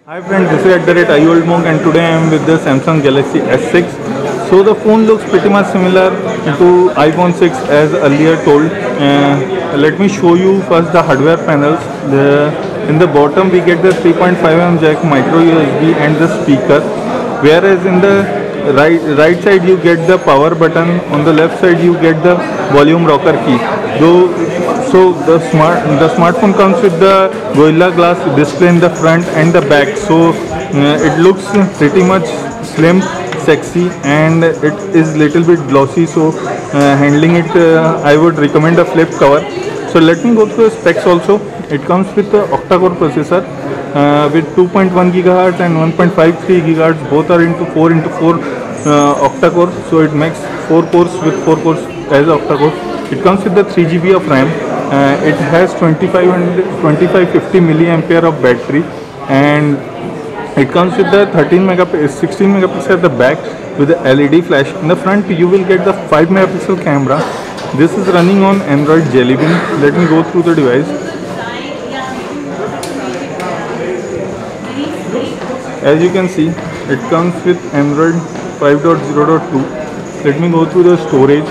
Hi friends, this is at the rate iOldMonk and today I am with the Samsung Galaxy S6. So the phone looks pretty much similar to iPhone 6 as earlier told. Let me show you first the hardware panels. In the bottom we get the 3.5mm jack, micro USB and the speaker. Whereas in the right side you get the power button, on the left side you get the volume rocker key. So the smartphone comes with the Gorilla Glass display in the front and the back. So it looks pretty much slim, sexy, and it is little bit glossy. So handling it, I would recommend a flip cover. So let me go through the specs also. It comes with the octa-core processor with 2.1 GHz and 1.53 GHz. Both are into 4x4 octa-core. So it makes 4 cores with 4 cores as octa-core. It comes with the 3 GB of RAM. It has 2550 milliampere of battery, and it comes with the 16 megapixel at the back with the LED flash. In the front you will get the 5 megapixel camera. This is running on Android Jelly Bean. Let me go through the device. As you can see, it comes with Android 5.0.2. Let me go through the storage.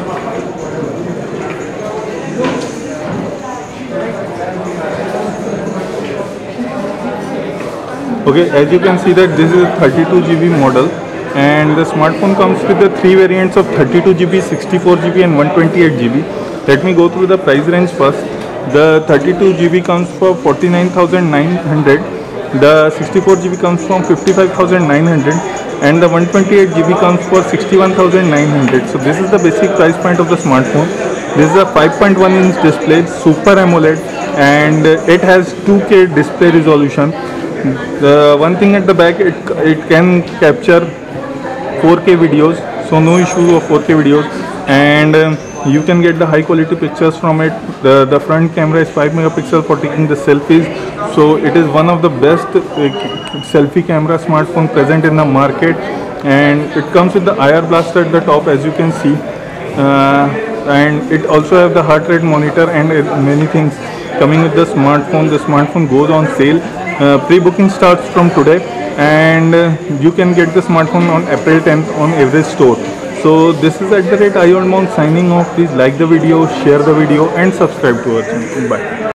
Okay, as you can see that this is a 32 GB model, and the smartphone comes with the 3 variants of 32 GB, 64 GB and 128 GB. Let me go through the price range first. The 32 GB comes for 49,900, the 64 GB comes from 55,900 and the 128 GB comes for 61,900. So this is the basic price point of the smartphone. This is a 5.1 inch display, Super AMOLED, and it has 2K display resolution. The one thing at the back, it can capture 4K videos, so no issue of 4K videos, and you can get the high quality pictures from it. The front camera is 5 megapixel for taking the selfies, so it is one of the best selfie camera smartphone present in the market, and it comes with the IR blaster at the top, as you can see, and it also have the heart rate monitor and many things coming with the smartphone. The smartphone goes on sale. Pre-booking starts from today, and you can get the smartphone on April 10th on every store. So this is at the rate iOldMonk signing off. Please like the video, share the video and subscribe to our channel. Bye.